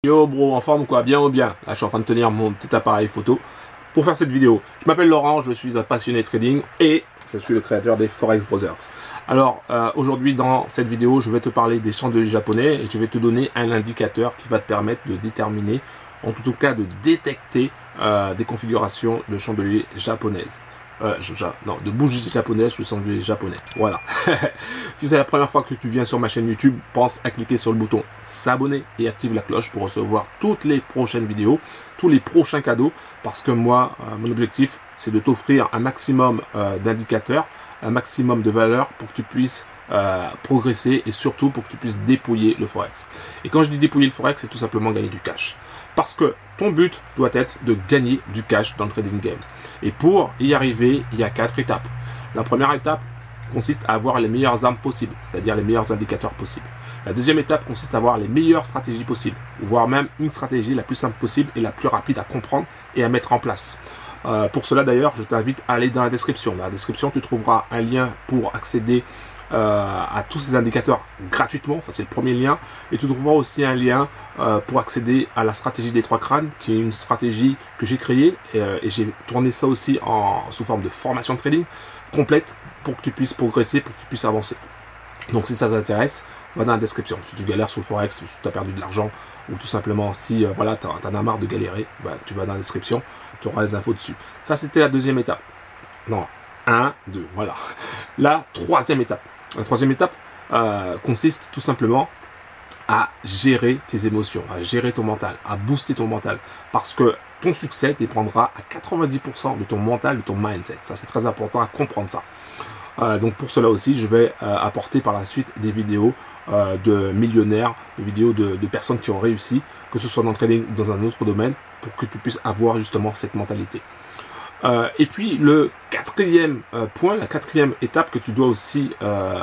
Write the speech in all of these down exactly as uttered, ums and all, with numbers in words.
Yo bro, en forme ou quoi? Bien ou bien? Là je suis en train de tenir mon petit appareil photo pour faire cette vidéo. Je m'appelle Laurent, je suis un passionné de trading et je suis le créateur des Forex Brothers. Alors euh, aujourd'hui dans cette vidéo je vais te parler des chandeliers japonais et je vais te donner un indicateur qui va te permettre de déterminer, en tout cas de détecter euh, des configurations de chandeliers japonaises. Euh, non, de bougies japonaises, de chandeliers japonais. Voilà. Si c'est la première fois que tu viens sur ma chaîne YouTube, pense à cliquer sur le bouton s'abonner et active la cloche pour recevoir toutes les prochaines vidéos, tous les prochains cadeaux, parce que moi, euh, mon objectif, c'est de t'offrir un maximum euh, d'indicateurs, un maximum de valeurs pour que tu puisses euh, progresser et surtout pour que tu puisses dépouiller le Forex. Et quand je dis dépouiller le Forex, c'est tout simplement gagner du cash. Parce que ton but doit être de gagner du cash dans le trading game. Et pour y arriver, il y a quatre étapes. La première étape consiste à avoir les meilleures armes possibles, c'est-à-dire les meilleurs indicateurs possibles. La deuxième étape consiste à avoir les meilleures stratégies possibles, voire même une stratégie la plus simple possible et la plus rapide à comprendre et à mettre en place. Euh, pour cela d'ailleurs, je t'invite à aller dans la description. Dans la description, tu trouveras un lien pour accéder euh, à tous ces indicateurs gratuitement, ça c'est le premier lien. Et tu trouveras aussi un lien euh, pour accéder à la stratégie des trois crânes, qui est une stratégie que j'ai créée et, euh, et j'ai tourné ça aussi en, sous forme de formation de trading complète pour que tu puisses progresser, pour que tu puisses avancer. Donc si ça t'intéresse, va dans la description. Si tu galères sur le Forex, si tu as perdu de l'argent, ou tout simplement si euh, voilà, tu en as marre de galérer, bah, tu vas dans la description, tu auras les infos dessus. Ça c'était la deuxième étape. Non, un, deux, voilà. La troisième étape. La troisième étape euh, consiste tout simplement à gérer tes émotions, à gérer ton mental, à booster ton mental. Parce que ton succès dépendra à quatre-vingt-dix pour cent de ton mental, de ton mindset. Ça, c'est très important à comprendre ça. Euh, donc pour cela aussi, je vais euh, apporter par la suite des vidéos euh, de millionnaires, des vidéos de, de personnes qui ont réussi, que ce soit dans le trading ou dans un autre domaine, pour que tu puisses avoir justement cette mentalité. Euh, et puis le quatrième euh, point, la quatrième étape que tu dois aussi euh,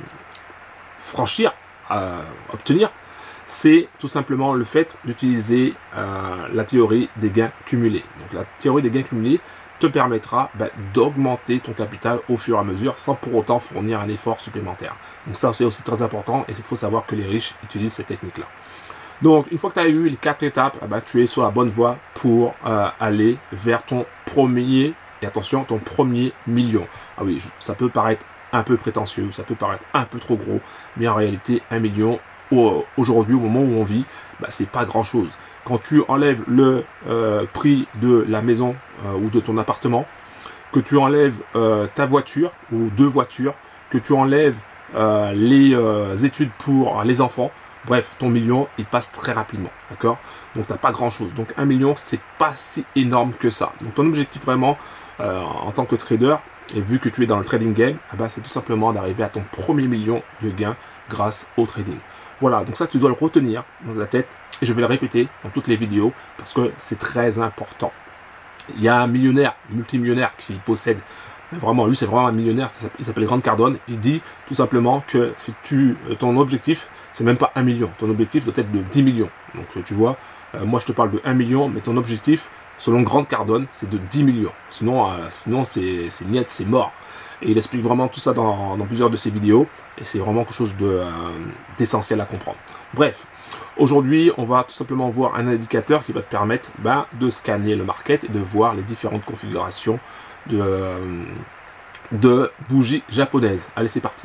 franchir, euh, obtenir, c'est tout simplement le fait d'utiliser euh, la théorie des gains cumulés. Donc la théorie des gains cumulés te permettra bah, d'augmenter ton capital au fur et à mesure sans pour autant fournir un effort supplémentaire. Donc ça c'est aussi très important et il faut savoir que les riches utilisent ces techniques-là. Donc une fois que tu as eu les quatre étapes, bah, tu es sur la bonne voie pour euh, aller vers ton premier, et attention, ton premier million. Ah oui, ça peut paraître un peu prétentieux, ça peut paraître un peu trop gros, mais en réalité un million, aujourd'hui, au moment où on vit, bah, c'est pas grand chose. Quand tu enlèves le euh, prix de la maison euh, ou de ton appartement, que tu enlèves euh, ta voiture ou deux voitures, que tu enlèves euh, les euh, études pour les enfants, bref, ton million, il passe très rapidement, d'accord? Donc, tu n'as pas grand-chose. Donc, un million, c'est pas si énorme que ça. Donc, ton objectif vraiment, euh, en tant que trader, et vu que tu es dans le trading game, eh ben, c'est tout simplement d'arriver à ton premier million de gains grâce au trading. Voilà, donc ça, tu dois le retenir dans ta tête. Et je vais le répéter dans toutes les vidéos parce que c'est très important. Il y a un millionnaire, multimillionnaire qui possède, vraiment, lui c'est vraiment un millionnaire, il s'appelle Grant Cardone. Il dit tout simplement que si tu, ton objectif, c'est même pas un million. Ton objectif doit être de dix millions. Donc tu vois, euh, moi je te parle de un million, mais ton objectif, selon Grant Cardone, c'est de dix millions. Sinon, euh, sinon c'est niet, c'est mort. Et il explique vraiment tout ça dans, dans plusieurs de ses vidéos. Et c'est vraiment quelque chose d'essentiel de, euh, à comprendre. Bref, aujourd'hui, on va tout simplement voir un indicateur qui va te permettre ben, de scanner le market et de voir les différentes configurations de, euh, de bougies japonaises. Allez, c'est parti.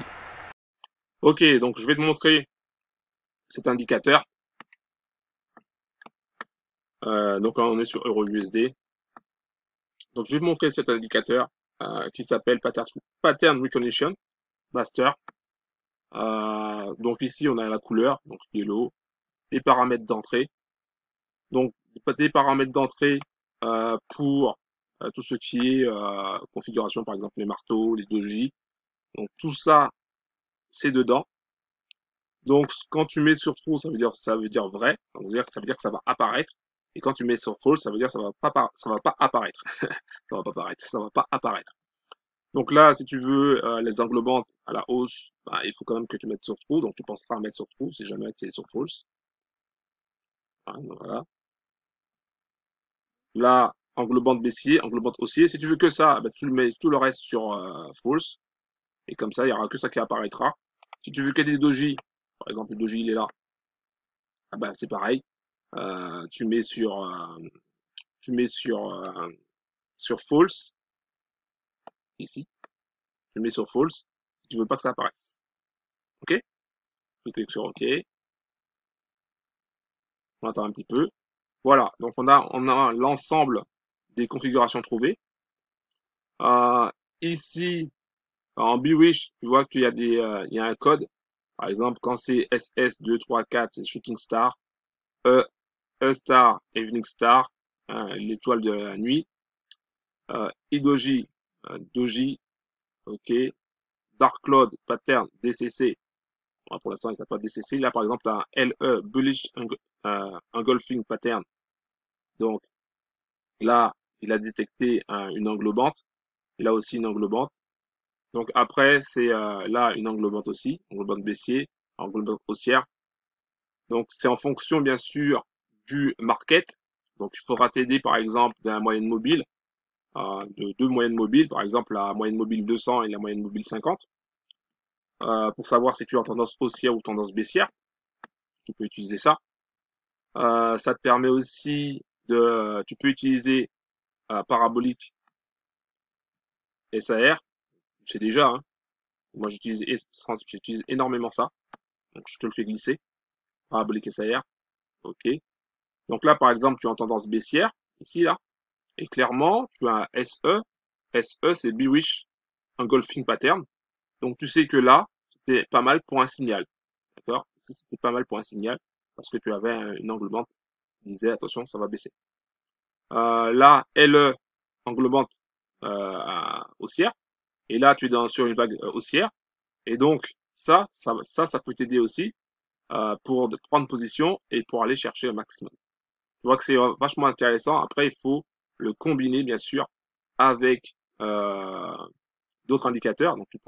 Ok, donc je vais te montrer cet indicateur. Euh, donc là, on est sur Euro U S D. Donc je vais te montrer cet indicateur euh, qui s'appelle Pattern, Pattern Recognition Master. Euh, donc ici, on a la couleur, donc yellow, les paramètres d'entrée. Donc des paramètres d'entrée euh, pour euh, tout ce qui est euh, configuration, par exemple les marteaux, les doji. Donc tout ça, c'est dedans. Donc quand tu mets sur true, ça veut dire ça veut dire vrai. Donc ça veut dire que ça va apparaître. Et quand tu mets sur false, ça veut dire que ça va pas ça va pas apparaître. Ça va pas apparaître, ça va pas apparaître. Donc là, si tu veux euh, les englobantes à la hausse, bah, il faut quand même que tu mettes sur true. Donc tu penseras à mettre sur true si jamais c'est sur false. Hein, voilà. Là, englobante baissier, englobante haussier. Si tu veux que ça, bah, tu le mets tout le reste sur euh, false. Et comme ça, il n'y aura que ça qui apparaîtra. Si tu veux qu'il y ait des doji, par exemple, le doji il est là, ah bah, c'est pareil. euh, tu mets sur, euh, tu mets sur, euh, sur false, ici, tu mets sur false, si tu veux pas que ça apparaisse. Ok? Tu cliques sur OK, on attend un petit peu. Voilà, donc on a, on a l'ensemble des configurations trouvées. Euh, ici, en Bwish, tu vois qu'il y a des, euh, il y a un code. Par exemple, quand c'est S S deux trois quatre, c'est Shooting Star. E, E Star, Evening Star, hein, l'étoile de la nuit. Euh, Idoji, euh, Doji, ok. Dark Cloud, Pattern, D C C. Bon, pour l'instant, il n'a pas de D C C. Là, par exemple, tu as un L E, Bullish euh, Engulfing Pattern. Donc, là, il a détecté un, une englobante. Il a aussi une englobante. Donc, après, c'est euh, là une englobante aussi, englobante baissier, englobante haussière. Donc, c'est en fonction, bien sûr, du market. Donc, il faudra t'aider, par exemple, d'un moyenne mobile, euh, de deux moyennes mobiles, par exemple, la moyenne mobile deux cents et la moyenne mobile cinquante, euh, pour savoir si tu es en tendance haussière ou tendance baissière. Tu peux utiliser ça. Euh, ça te permet aussi de, tu peux utiliser euh, parabolique S A R, tu sais déjà, hein. Moi, j'utilise, j'utilise énormément ça. Donc, je te le fais glisser. Parabolique S A R. OK. Donc là, par exemple, tu es en tendance baissière, ici, là. Et clairement, tu as un S E. S E, c'est Bearish Engulfing Pattern. Donc, tu sais que là, c'était pas mal pour un signal. D'accord? C'était pas mal pour un signal. Parce que tu avais une englobante qui disait, attention, ça va baisser. Euh, là, L E, englobante euh, haussière. Et là, tu es dans, sur une vague euh, haussière. Et donc, ça, ça, ça, ça peut t'aider aussi euh, pour prendre position et pour aller chercher un maximum. Tu vois que c'est vachement intéressant. Après, il faut le combiner, bien sûr, avec euh, d'autres indicateurs. Donc tu,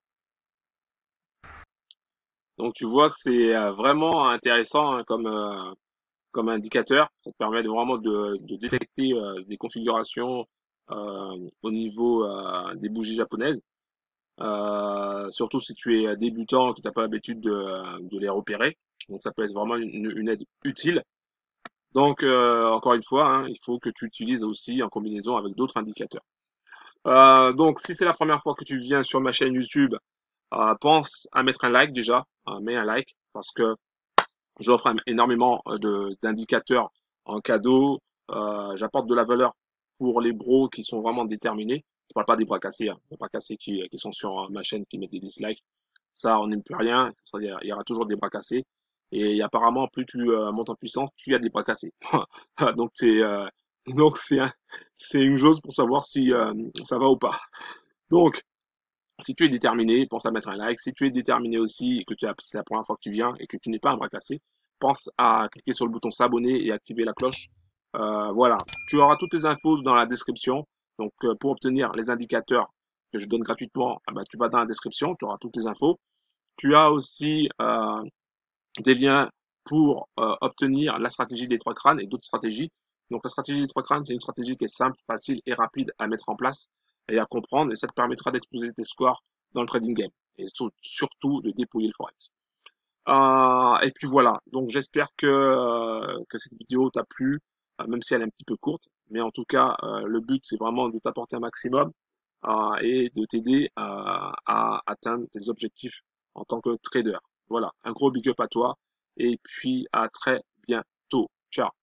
donc, tu vois que c'est euh, vraiment intéressant hein, comme, euh, comme indicateur. Ça te permet de vraiment de, de détecter euh, des configurations euh, au niveau euh, des bougies japonaises. Euh, surtout si tu es débutant et que tu n'as pas l'habitude de, de les repérer. Donc ça peut être vraiment une, une aide utile. Donc, euh, encore une fois, hein, il faut que tu utilises aussi en combinaison avec d'autres indicateurs. Euh, donc, si c'est la première fois que tu viens sur ma chaîne YouTube, euh, pense à mettre un like déjà, euh, mets un like, parce que j'offre énormément euh, de d'indicateurs en cadeau. Euh, j'apporte de la valeur pour les bros qui sont vraiment déterminés. Je parle pas des bras cassés, hein, les bras cassés qui, qui sont sur ma chaîne qui mettent des dislikes. Ça, on n'aime plus rien. Il y aura toujours des bras cassés. Et apparemment, plus tu euh, montes en puissance, plus il y a des bras cassés. donc c'est euh, donc c'est un- c'est une chose pour savoir si euh, ça va ou pas. Donc si tu es déterminé, pense à mettre un like. Si tu es déterminé aussi et que tu as, c'est la première fois que tu viens et que tu n'es pas un bras cassé, pense à cliquer sur le bouton s'abonner et activer la cloche. Euh, voilà, tu auras toutes les infos dans la description. Donc euh, pour obtenir les indicateurs que je donne gratuitement, ah bah, tu vas dans la description, tu auras toutes les infos. Tu as aussi euh, des liens pour euh, obtenir la stratégie des trois crânes et d'autres stratégies. Donc la stratégie des trois crânes, c'est une stratégie qui est simple, facile et rapide à mettre en place et à comprendre, et ça te permettra d'exploser tes scores dans le trading game et surtout de dépouiller le forex. Euh, et puis voilà, donc j'espère que, euh, que cette vidéo t'a plu, euh, même si elle est un petit peu courte, mais en tout cas, euh, le but c'est vraiment de t'apporter un maximum euh, et de t'aider à, à atteindre tes objectifs en tant que trader. Voilà, un gros big up à toi et puis à très bientôt. Ciao.